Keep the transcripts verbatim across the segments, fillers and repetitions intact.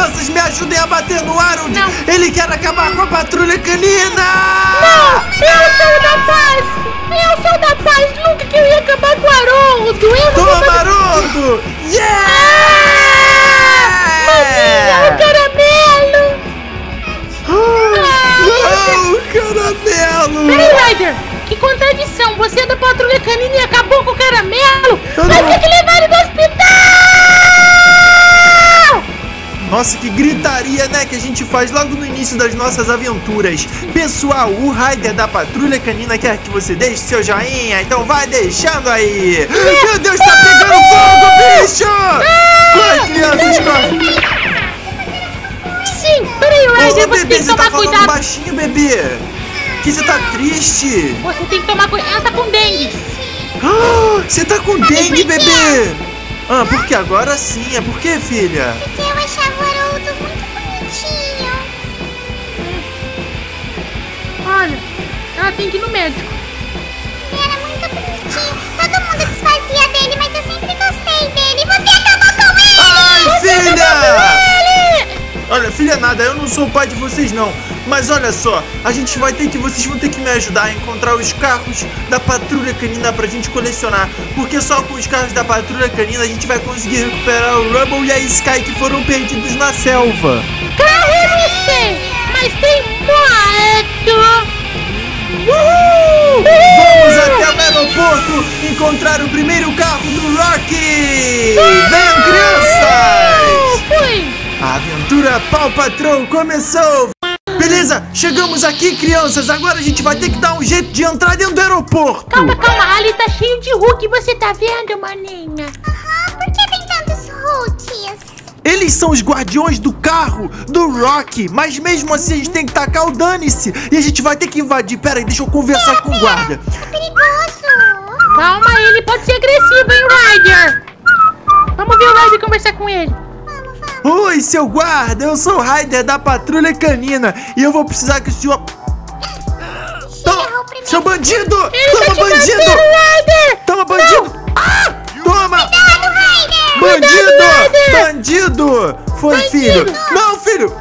crianças, me ajudem a bater no Harold. Não. Ele quer acabar com a patrulha canina. Não, eu sou da paz. Eu sou da paz. Nunca que eu ia acabar com o Haroldo. Eu Toma, vou... Haroldo. Yeah! Maninha, o caramelo. Não, caramelo. Peraí, Ryder. Que contradição. Você é da patrulha canina e acabou com o caramelo. Eu Vai não- ter que levar ele do hospital. Nossa, que gritaria, né, que a gente faz logo no início das nossas aventuras. Pessoal, o Ryder da Patrulha Canina quer que você deixe seu joinha, então vai deixando aí. Meu Deus, tá pegando fogo, bicho! Corre, crianças, corre! Sim, peraí, Ô, Ryder, ô, você bebê, tem que você tá tomar falando cuidado. baixinho, bebê. Que você tá triste? Você tem que tomar cuidado. Ela tá com dengue. Ah, você tá com dengue, bebê? Ah, por que agora sim? É por quê, filha? Porque eu achava o Haroldo muito bonitinho. Olha, ela tem que ir no médico. Ele era muito bonitinho. Todo mundo desfazia dele, mas eu sempre gostei dele. Você acabou com ele! Ai, filha! Olha, filha nada, eu não sou o pai de vocês não. Mas olha só, a gente vai ter que, vocês vão ter que me ajudar a encontrar os carros da Patrulha Canina pra gente colecionar. Porque só com os carros da Patrulha Canina a gente vai conseguir recuperar o Rubble e a Sky que foram perdidos na selva. Carro eu não sei, mas tem moto. Uhul! Vamos até o aeroporto encontrar o primeiro carro do Rocky! Venham, crianças! Fui. A aventura Paw Patrol começou! Beleza, chegamos aqui, crianças. Agora a gente vai ter que dar um jeito de entrar dentro do aeroporto. Calma, calma, ali tá cheio de Hulk, você tá vendo, maninha? Aham, por que tem tantos Hulks? Eles são os guardiões do carro do Rocky. Mas mesmo assim a gente tem que tacar o dane-se. E a gente vai ter que invadir. Pera aí, deixa eu conversar com o guarda. É perigoso. Calma, ele pode ser agressivo, hein, Ryder? Vamos ver o Ryder conversar com ele. Oi, seu guarda, eu sou o Ryder da Patrulha Canina. E eu vou precisar que o senhor... Toma, errou primeiro. seu bandido! Ele Toma, tá te bandido! batendo, Ryder! Toma, bandido! Ah, toma! Cuidado, Ryder! Bandido! Ryder! Bandido! Foi, Bandido! filho! Não, filho!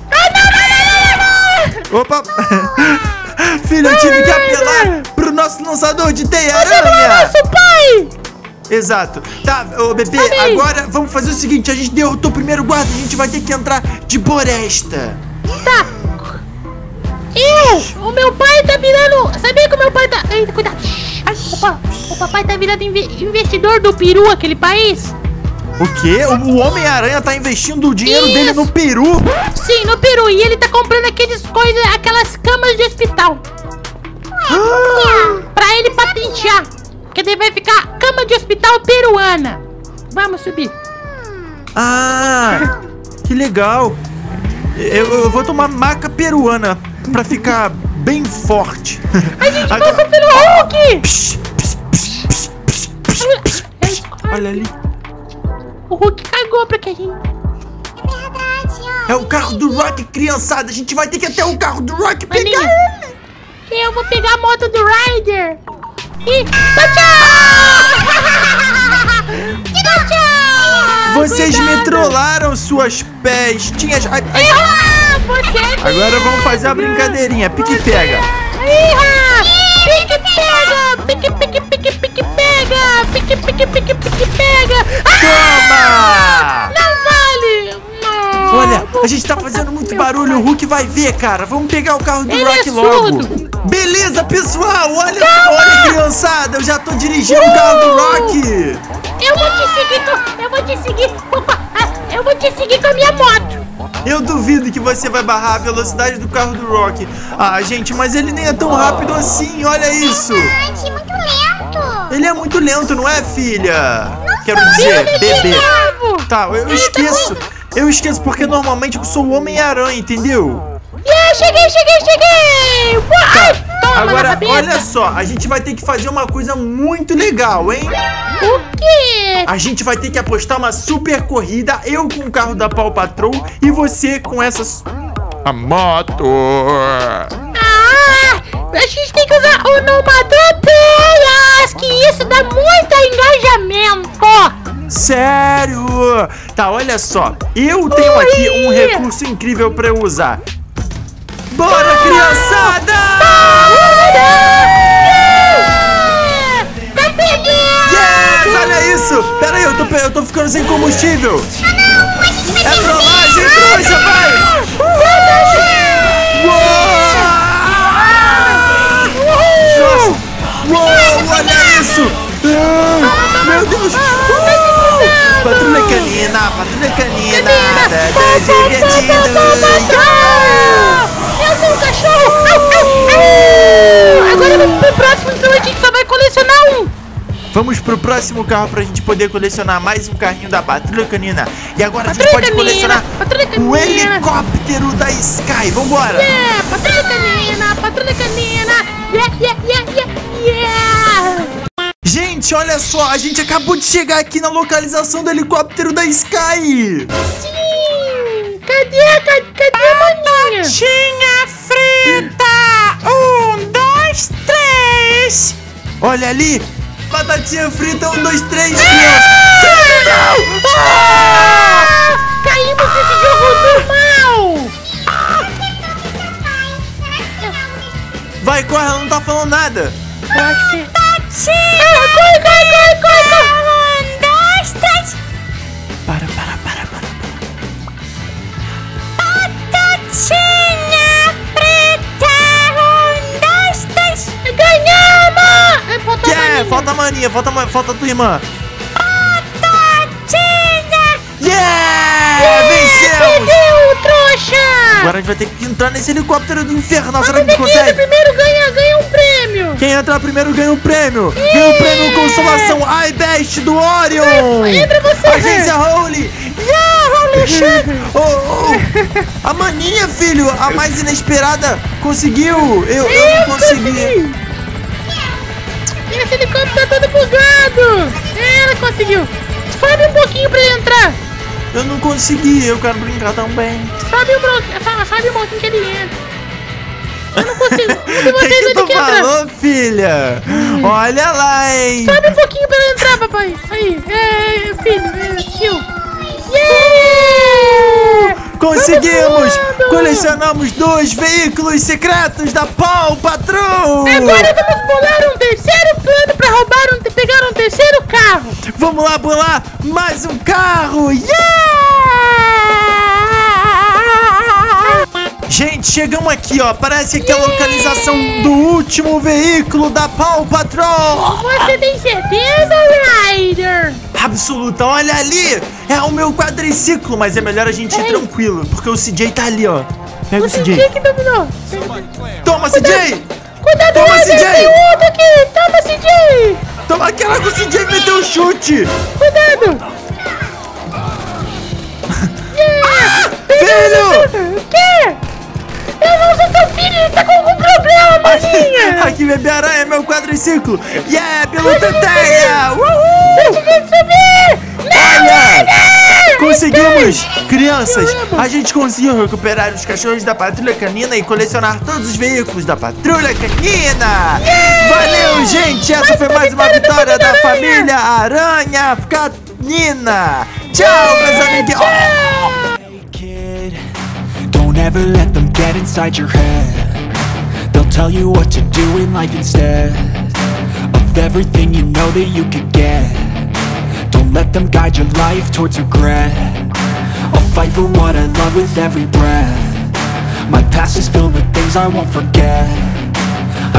Opa! Filho, eu tive que apelar pro nosso lançador de teia-aranha! Nosso pai! Exato. Tá, ô bebê, Sobe aí. agora vamos fazer o seguinte: a gente derrotou o primeiro guarda, a gente vai ter que entrar de boresta. Tá. Eu, o meu pai tá virando... Sabia que o meu pai tá... Eita, cuidado. Ai, opa, o papai tá virando inve- investidor do Peru, aquele país. O quê? O o Homem-Aranha tá investindo o dinheiro Isso. dele no Peru? Sim, no Peru. E ele tá comprando aqueles coisas, aquelas camas de hospital. Ah, Pra ele patentear. Porque daí vai ficar cama de hospital peruana. Vamos subir. ah, que legal. Eu, eu vou tomar maca peruana pra ficar bem forte. A gente Agora- passou pelo Hulk. Psh, psh, psh, psh, psh, psh, psh. Olha ali. O Hulk cagou pra que a gente... É verdade, ó. É o carro do Rock, criançada. A gente vai ter que ir até o carro do Rock pegar Maninha, ele. eu vou pegar a moto do Ryder. E... Tchau! Tchau! Vocês me Cuidado. trollaram, suas pestinhas. Ai, ai. Ah, você é Agora vamos fazer a brincadeirinha. Pique e pega. Iha! Pique pega! Pique, pique, pique, pique pega! Pique, pique, pique, pique pega! Ah! Toma! Não vale! Não. Olha, a gente tá fazendo muito barulho. O Hulk vai ver, cara. Vamos pegar o carro do Ele Rock é logo. surdo. Beleza, pessoal. Olha, olha, criançada. Eu já tô dirigindo o carro do Rock. Eu vou te seguir com... Eu vou te seguir... Opa! ah, Eu vou te seguir com a minha moto! Eu duvido que você vai barrar a velocidade do carro do Rock. Ah, gente, mas ele nem é tão rápido assim. Olha isso. Verdade, muito lento. Ele é muito lento, não é, filha? Quero dizer, bebê. Tá, eu esqueço. Eu esqueço porque normalmente eu sou o Homem-Aranha, entendeu? Yeah, cheguei, cheguei, cheguei! Uai, toma na Agora, cabeça. olha só, a gente vai ter que fazer uma coisa muito legal, hein? O quê? A gente vai ter que apostar uma super corrida, eu com o carro da Paw Patrol e você com essas... A moto! Ah, a gente tem que usar onomatopeias, que isso dá muito engajamento. Sério? Tá, olha só. Eu tenho Oi. aqui um recurso incrível pra eu usar. Bora, criançada! Vai pegar! Yes! Olha isso! Pera aí, eu tô, eu tô ficando sem combustível. Ah, não! A gente vai É ter trollagem, trouxa, vai! Nossa! Uou, olha isso! Ah, meu Deus! Uh! Patrulha canina, patrulha canina! Tá divertido! Eu sou um cachorro! Au, au, au. Agora vamos pro próximo, então a gente só vai colecionar um! Vamos pro próximo carro pra gente poder colecionar mais um carrinho da Patrulha Canina. E agora Patrulha a gente pode Canina, colecionar Patrulha Canina. o helicóptero da Sky. Vambora! Yeah, patrulha canina, patrulha canina! Yeah, yeah, yeah, yeah, yeah! Gente, olha só, a gente acabou de chegar aqui na localização do helicóptero da Sky. Sim! Cadê, cadê, cadê a maninha? Batatinha frita! Um, dois, três! Olha ali! Batatinha frita, um, dois, três, criança! Não! Ah! Caímos nesse jogo normal! Vai, corre, ela não tá falando nada! Eu acho que... Ah, corre, corre, corre, corre, corre! um, dois, três. Para, para, para, para. Batatinha frita. Um, dois, três. Ganhamos! É, falta a Yeah, maninha. falta a mania, falta, a- falta a tua irmã. Batatinha. Yeah! Vencemos! Perdeu, trouxa! Agora a gente vai ter que entrar nesse helicóptero do inferno. Será que a Quem gente entra consegue? primeiro ganha, ganha um prêmio! Quem entrar primeiro ganha um prêmio. Ganha o prêmio Consolação iBest do Orion. Entra você! Agência Holy. Yeah, Holy shit. Oh, oh. A maninha, filho, a mais inesperada, conseguiu. Eu, eu não consegui. Esse helicóptero tá todo bugado! Ela conseguiu! Sobe um pouquinho pra ele entrar! Eu não consegui, eu quero brincar também. Sobe um, bro... Sobe um pouquinho que ele entra! Eu não consigo! Um de O que, vocês que ele tu quer entrar! falou, filha? Olha lá, hein? Sobe um pouquinho pra ele entrar, papai! Aí! É, filho! É, tio! Yeah! Conseguimos! voando! Colecionamos dois veículos secretos da Paw Patrol! Agora vamos bolar um terceiro plano pra roubar um... pegar um terceiro carro! Vamos lá bolar mais um carro! Yeah! Gente, chegamos aqui, ó. Parece aqui a localização do último veículo da Paw Patrol. Você tem certeza, Ryder? Absoluta, olha ali. É o meu quadriciclo, mas é melhor a gente ir Ei. tranquilo, porque o C J tá ali, ó. Pega o O C C J J. que dominou! Toma, C J! Cuidado, Toma, Ryder! C J! Tem outro aqui! Toma, C J! Toma aquela que o C J meteu o chute. Cuidado! Yeah! Filho! O quê? Eu não sou seu filho, ele tá com algum problema, maninha! Aqui, bebê aranha, meu quadriciclo. Yeah, piloto teia! Uhul! Deixa de subir! Não, Olha! Conseguimos! Crianças, a gente conseguiu recuperar os cachorros da Patrulha Canina e colecionar todos os veículos da Patrulha Canina! Valeu, gente! Essa foi mais uma vitória da família Aranha Canina! Tchau, meus amiguinhos! Kid, don't ever let them get inside your head. They'll tell you what to do in life instead of everything you know that you could get. Don't let them guide your life towards regret. I'll fight for what I love with every breath. My past is filled with things I won't forget.